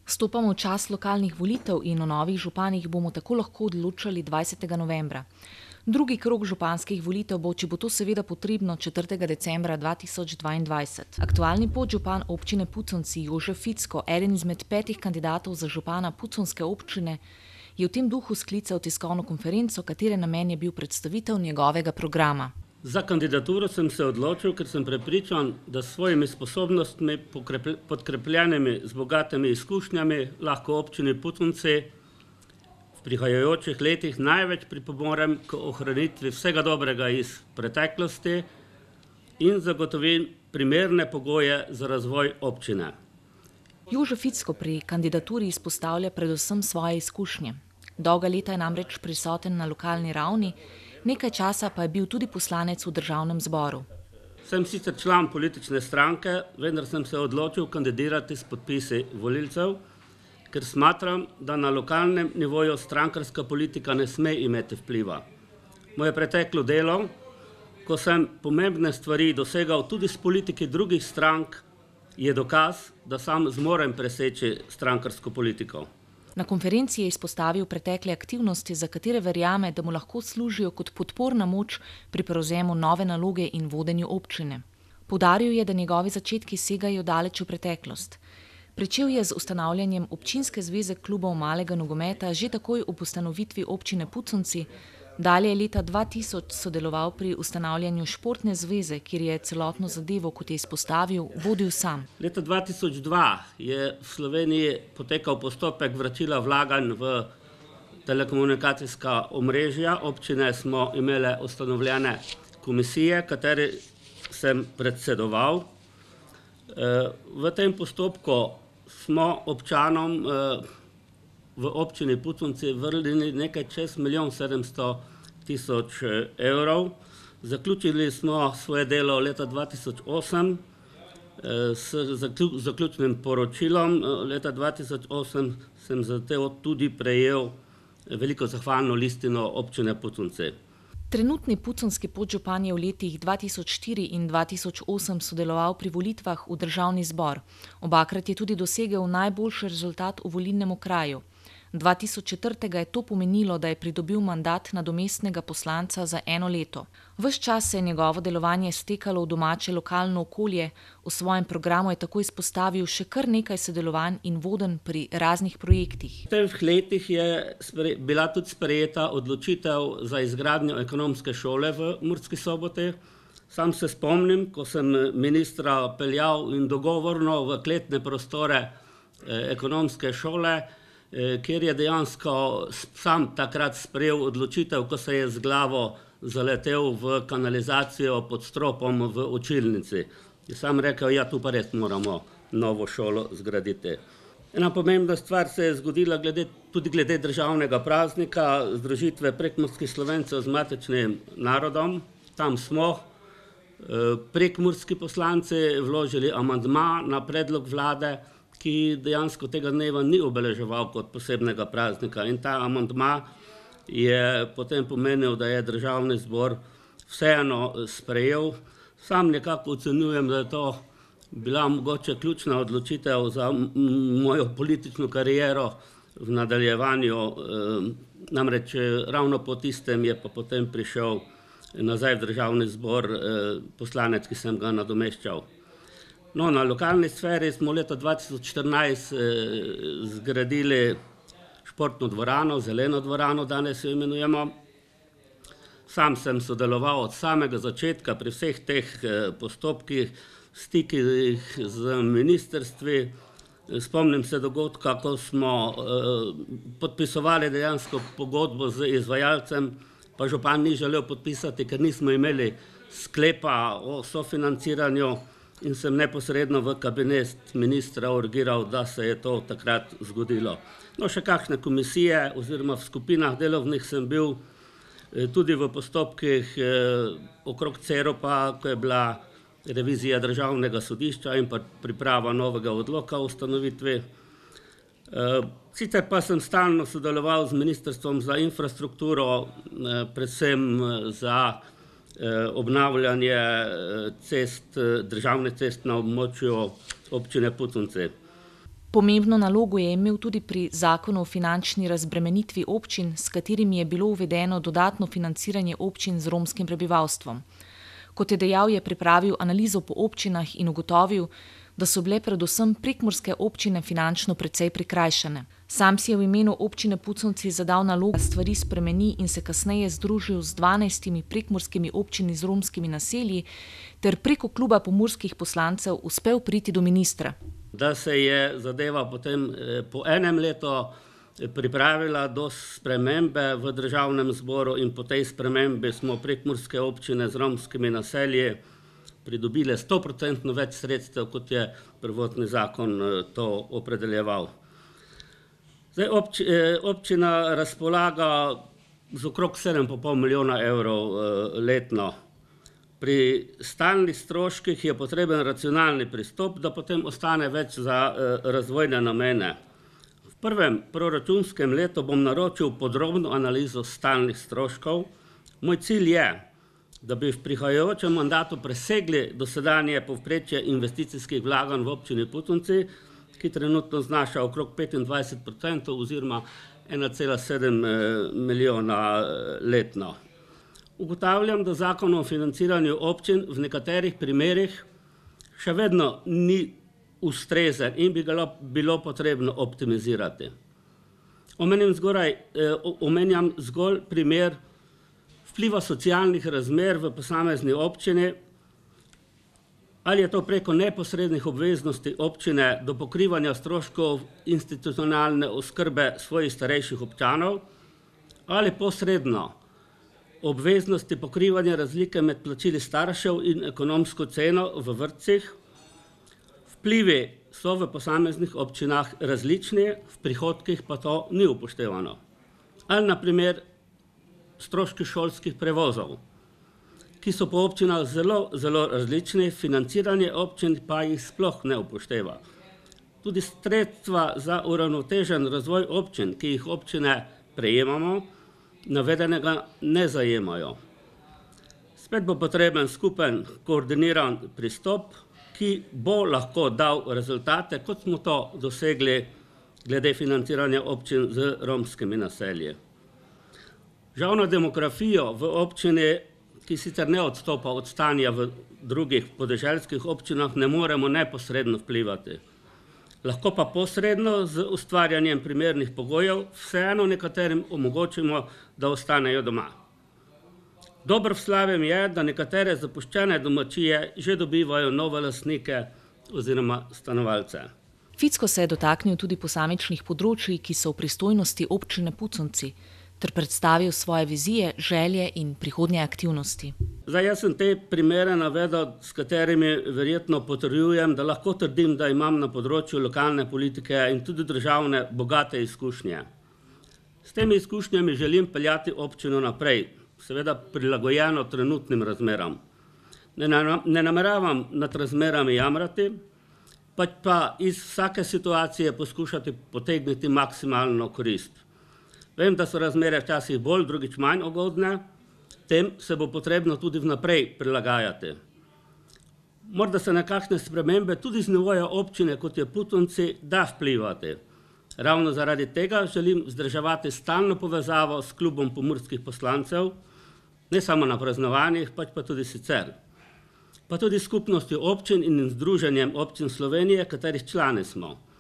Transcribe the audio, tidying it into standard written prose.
Stopamo v čas lokalnih volitev in o novih županih bomo tako lahko odločali 20. novembra. Drugi krog županskih volitev bo, če bo to seveda potrebno, 4. decembra 2022. Aktualni podžupan občine Puconci Jožef Ficko, eden izmed 5 kandidatov za župana puconske občine, je v tem duhu sklical tiskovno konferenco, katere namen je bil predstavitev njegovega programa. Za kandidaturo sem se odločil, ker sem prepričan, da s svojimi sposobnostmi, podkrepljenimi z bogatimi izkušnjami, lahko občini Puconci v prihajajočih letih največ pripomorem k ohranitvi vsega dobrega iz preteklosti in zagotovim primerne pogoje za razvoj občine. Jožef Ficko pri kandidaturi izpostavlja predvsem svoje izkušnje. Dolga leta je namreč prisoten na lokalni ravni, nekaj časa pa je bil tudi poslanec v državnem zboru. Sem sicer član politične stranke, vendar sem se odločil kandidirati s podpisi volilcev, ker smatram, da na lokalnem nivoju strankarska politika ne sme imeti vpliva. Moje preteklo delo, ko sem pomembne stvari dosegal tudi s politiki drugih strank, je dokaz, da sam zmorem preseči strankarsko politiko. Na konferenci je izpostavil pretekle aktivnosti, za katere verjame, da mu lahko služijo kot podporna moč pri prevzemu nove naloge in vodenju občine. Poudaril je, da njegovi začetki segajo daleč v preteklost. Pričel je z ustanavljanjem občinske zveze klubov malega nogometa že takoj ob ustanovitvi občine Puconci, dalje je leta 2000 sodeloval pri ustanavljanju športne zveze, kjer je celotno zadevo, kot je izpostavil, vodil sam. Leta 2002 je v Sloveniji potekal postopek vračila vlaganj v telekomunikacijska omrežja. Občine smo imele ustanovljene komisije, kateri sem predsedoval. V tem postopku smo občanom v občini Puconci vrnili nekaj čez 1.700.000 evrov. Zaključili smo svoje delo leta 2008 s zaključnim poročilom. Leta 2008 sem zato tudi prejel veliko zahvalno listino občine Puconci. Trenutni puconski podžupan je v letih 2004 in 2008 sodeloval pri volitvah v državni zbor. Obakrat je tudi dosegel najboljši rezultat v volilnem okraju. 2004 je to pomenilo, da je pridobil mandat nadomestnega poslanca za 1 leto. Ves čas se je njegovo delovanje stekalo v domače lokalno okolje, v svojem programu je tako izpostavil še kar nekaj sodelovanj in vodenj pri raznih projektih. V teh letih je bila tudi sprejeta odločitev za izgradnjo ekonomske šole v Murski Soboti. Sam se spomnim, ko sem ministra peljal in dogovorno v kletne prostore ekonomske šole, kjer je dejansko sam takrat sprejel odločitev, ko se je z glavo zaletel v kanalizacijo pod stropom v učilnici. Je sam rekel, ja, tu pa res moramo novo šolo zgraditi. Ena pomembna stvar se je zgodila tudi glede državnega praznika, združitve prekmurskih Slovencev z matičnim narodom. Tam smo prekmurski poslanci vložili amandma na predlog vlade, ki dejansko tega dneva ni obeleževal kot posebnega praznika. In ta amandma je potem pomenil, da je državni zbor vseeno sprejel. Sam nekako ocenjujem, da je to bila mogoče ključna odločitev za mojo politično kariero v nadaljevanju. Namreč ravno po tistem je pa potem prišel nazaj v državni zbor poslanec, ki sem ga nadomeščal. No, na lokalni sferi smo leta 2014 zgradili športno dvorano, zeleno dvorano, danes jo imenujemo. Sam sem sodeloval od samega začetka pri vseh teh postopkih, stikih z ministrstvi. Spomnim se dogodka, ko smo podpisovali dejansko pogodbo z izvajalcem, pa župan ni želel podpisati, ker nismo imeli sklepa o sofinanciranju. In sem neposredno v kabinet ministra urgiral, da se je to takrat zgodilo. No, še kakšne komisije oziroma v skupinah delovnih sem bil tudi v postopkih okrog Ceropa, ko je bila revizija državnega sodišča in pa priprava novega odloka o ustanovitvi. Sicer pa sem stalno sodeloval z Ministrstvom za infrastrukturo, predvsem za obnavljanje državnih cest na območju občine Puconci. Pomembno nalogo je imel tudi pri zakonu o finančni razbremenitvi občin, s katerimi je bilo uvedeno dodatno financiranje občin z romskim prebivalstvom. Kot je dejal, je pripravil analizo po občinah in ugotovil, da so bile predvsem prekmurske občine finančno precej prikrajšane. Sam si je v imenu občine Puconci zadal nalogo, da stvari spremeni in se kasneje združil z 12 prekmurskimi občini z romskimi naselji ter preko kluba pomurskih poslancev uspel priti do ministra. Da se je zadeva potem po enem letu pripravila do spremembe v državnem zboru in po tej spremembi smo prekmurske občine z romskimi naselji pridobile 100% več sredstev, kot je prvotni zakon to opredeljeval. Zdaj, občina razpolaga z okrog 7,5 milijona evrov letno. Pri stalnih stroških je potreben racionalni pristop, da potem ostane več za razvojne namene. V prvem proračunskem letu bom naročil podrobno analizo stalnih stroškov. Moj cilj je, da bi v prihajajočem mandatu presegli dosedanje povprečje investicijskih vlaganj v občini Puconci, ki trenutno znaša okrog 25% oziroma 1,7 milijona letno. Ugotavljam, da zakon o financiranju občin v nekaterih primerih še vedno ni ustrezen in bi ga bilo potrebno optimizirati. Omenjam zgolj primer vpliva socialnih razmer v posamezni občini, ali je to preko neposrednih obveznosti občine do pokrivanja stroškov institucionalne oskrbe svojih starejših občanov, ali posredno obveznosti pokrivanja razlike med plačili staršev in ekonomsko ceno v vrtcih. Vplivi so v posameznih občinah različni, v prihodkih pa to ni upoštevano. Ali na primer stroški šolskih prevozov, ki so po občinah zelo različni, financiranje občin pa jih sploh ne upošteva. Tudi sredstva za uravnotežen razvoj občin, ki jih občine prejemamo, navedenega ne zajemajo. Spet bo potreben skupen koordiniran pristop, ki bo lahko dal rezultate, kot smo to dosegli glede financiranja občin z romskimi naselji. Žal na demografijo v občini, ki sicer ne odstopa od stanja v drugih podeželskih občinah, ne moremo neposredno vplivati. Lahko pa posredno z ustvarjanjem primernih pogojev vseeno nekaterim omogočimo, da ostanejo doma. Dobro v slavem je, da nekatere zapuščene domačije že dobivajo nove lastnike oziroma stanovalce. Ficko se je dotaknil tudi posamičnih področij, ki so v pristojnosti občine Puconci, ter predstavil svoje vizije, želje in prihodnje aktivnosti. Jaz sem te primere navedel, s katerimi verjetno potrjujem, da lahko trdim, da imam na področju lokalne politike in tudi državne bogate izkušnje. S temi izkušnjami želim peljati občino naprej, seveda prilagojeno trenutnim razmeram. Ne nameravam nad razmerami jamrati, pač pa iz vsake situacije poskušati potegniti maksimalno korist. Vem, da so razmere včasih bolj, drugič manj ugodne, tem se bo potrebno tudi vnaprej prilagajati. Morda se na kakšne spremembe tudi z nivoja občine, kot je Puconci, da vplivati. Ravno zaradi tega želim vzdrževati stalno povezavo s klubom pomurskih poslancev, ne samo na praznovanjih, pač pa tudi sicer. Pa tudi skupnostjo občin in združenjem občin Slovenije, katerih člani smo.